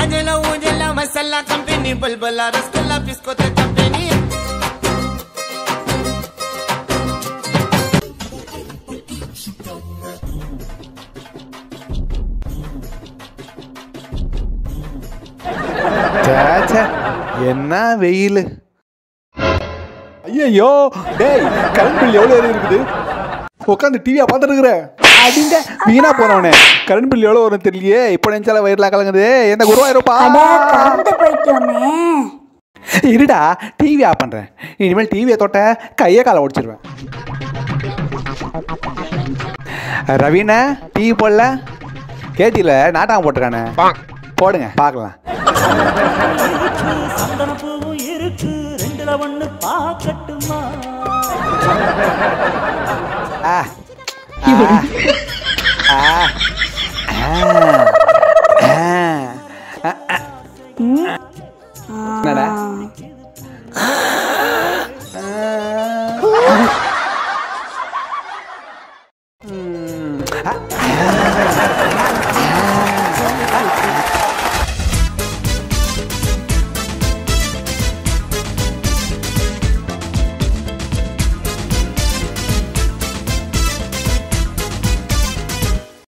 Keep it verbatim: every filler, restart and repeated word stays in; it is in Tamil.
गाजला उजला मसाला कंपनी बलबला रसगुल्ला बिस्कुट कंपनी என்ன வெயில் ஐயோ டேய் கரண்ட் பில் எவ்வளோ இருக்குது உட்காந்து டிவியா பார்த்துட்டு இருக்கிற அப்படிங்க வீணா போறவனே கரண்ட் பில் எவ்வளோ வரும் தெரியலையே இப்போ நினைச்சால வயிறுலாம் கலங்குது என்ன குருவாயிருப்பா இருடா டிவி ஆஃப் பண்ணுறேன் இனிமேல் டிவியை தொட்ட கையை காலை ஒடிச்சிருவேன் ரவீனா டிவி போடல கேட்டியில் நாட்டகம் போட்டிருக்கானே போடுங்க பார்க்கலாம் என்னடா